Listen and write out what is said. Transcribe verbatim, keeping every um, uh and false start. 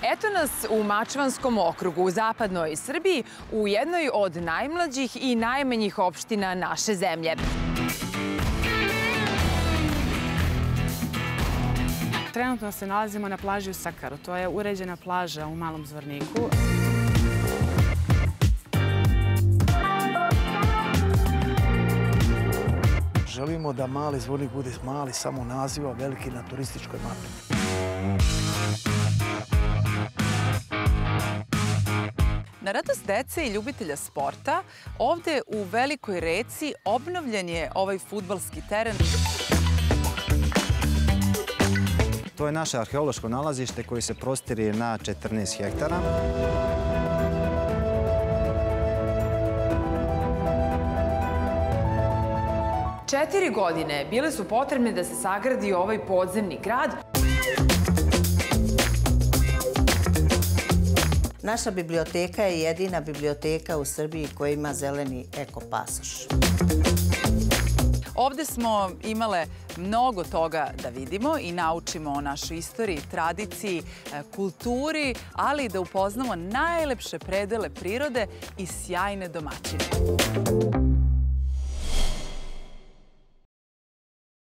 Eto nas u Mačvanskom okrugu u zapadnoj Srbiji u jednoj od najmlađih i najmanjih opština naše zemlje. Trenutno se nalazimo na plaži u Sakaru. To je uređena plaža u Malom Zvorniku. Želimo da Mali Zvornik bude mali samo naziva, veliki na turističkoj mapi. Na radost dece i ljubitelja sporta, ovde u Velikoj reci obnovljen je ovaj fudbalski teren. To je naše arheološko nalazište koje se prostire na četrnaest hektara. Četiri godine bile su potrebne da se sagradi ovaj podzemni grad. Naša biblioteka je jedina biblioteka u Srbiji koja ima zeleni ekopasoš. Ovde smo imale mnogo toga da vidimo i naučimo o našoj istoriji, tradiciji, kulturi, ali i da upoznamo najlepše predele prirode i sjajne domaćine.